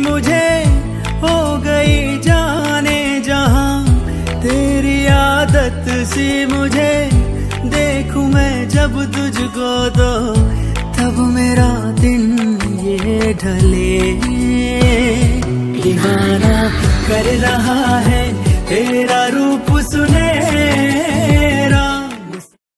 मुझे हो गई जाने जहां, तेरी आदत सी मुझे देखूं मैं जब तुझको तो तब मेरा दिन ये ढले। दीवाना कर रहा है तेरा रूप सुने